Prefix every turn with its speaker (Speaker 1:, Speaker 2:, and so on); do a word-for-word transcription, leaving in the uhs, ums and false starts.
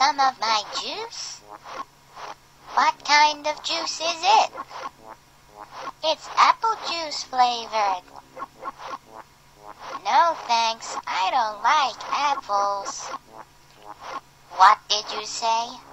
Speaker 1: some of my juice? What kind of juice is it? It's apple juice flavored. No thanks, I don't like apples. What did you say?